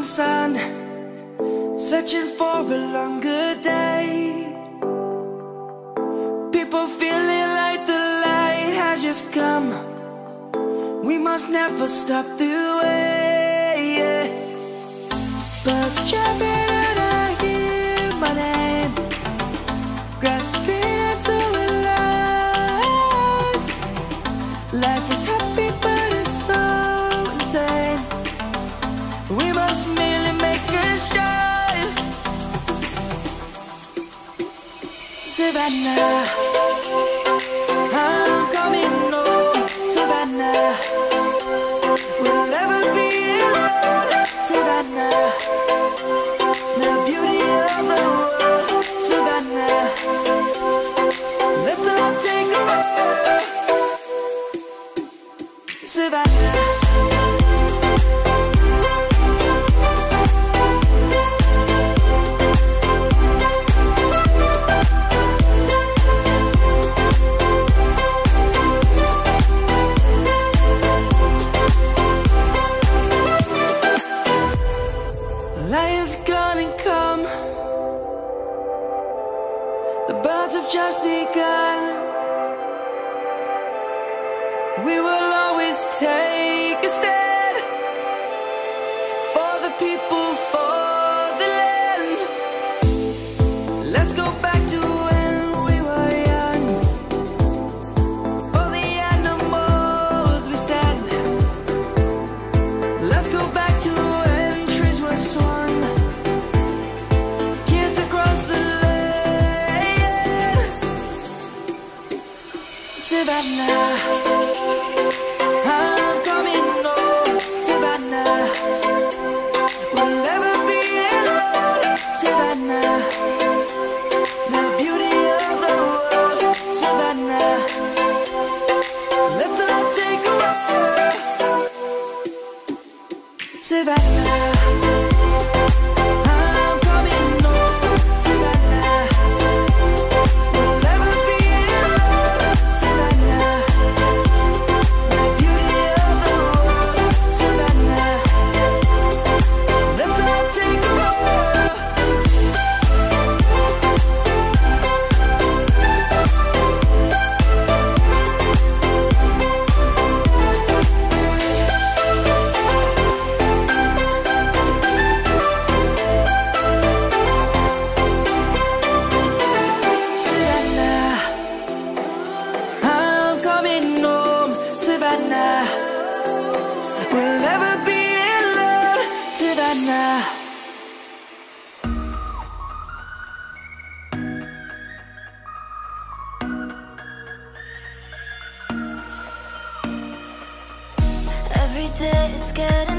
sun, searching for a longer day. People feeling like the light has just come. We must never stop the way, yeah. Birds chirping and I hear my name, grasping into a life. Life is happy but it's so insane. We must merely make a start. Savannah, I'm coming home. Savannah, we'll never be alone. Savannah, the beauty of the world. Savannah, let's all take a ride. Savannah. Light is gonna come. The birds have just begun. We will always take a stand for the people, for the land. Let's go back to when we were young. For the animals we stand. Let's go back to when trees were swung. Kids across the land. Savannah, I'm coming home. Savannah, we'll never be alone. Savannah, the beauty of the world. Savannah, let's all take a ride. Savannah, I'm coming home. Savannah, we'll never be alone. Savannah, the beauty of the world. Savannah, let's all take a ride. Savannah, I'm coming home. Savannah, we'll never be alone. Savannah. Every day it's getting